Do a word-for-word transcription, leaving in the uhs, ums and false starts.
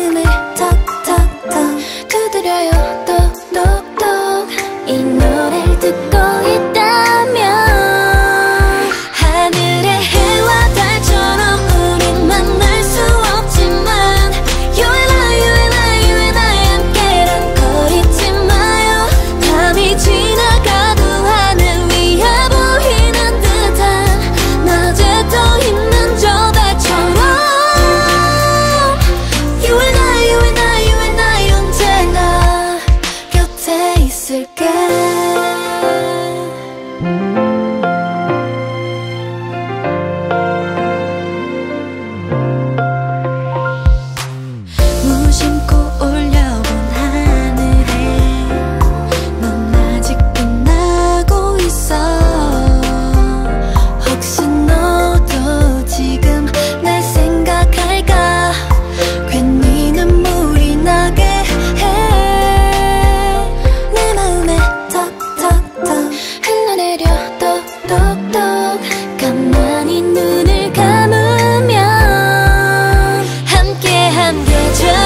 마음을 턱턱턱 두드려요 똑똑똑. 이 노래를 듣고 있다면 하늘의 해와 달처럼 우린 만날 수 없지만 You and I, you and I, you and I 함께란 걸 잊지 마요. 밤이 지나가도 하늘 위에 보이는 듯한 낮에 떠 있는 저 달처럼 You and I, you and I, you and I 언제나 곁에 있을게. 무심코 올려본 하늘에 넌 아직 빛나고 있어. 혹시 너도 지금 날 생각할까. 괜히 눈물이 나게 해. 내 마음에 턱턱턱 흘러내려 똑똑똑. 가만히 눈을 감으면 함께한 계절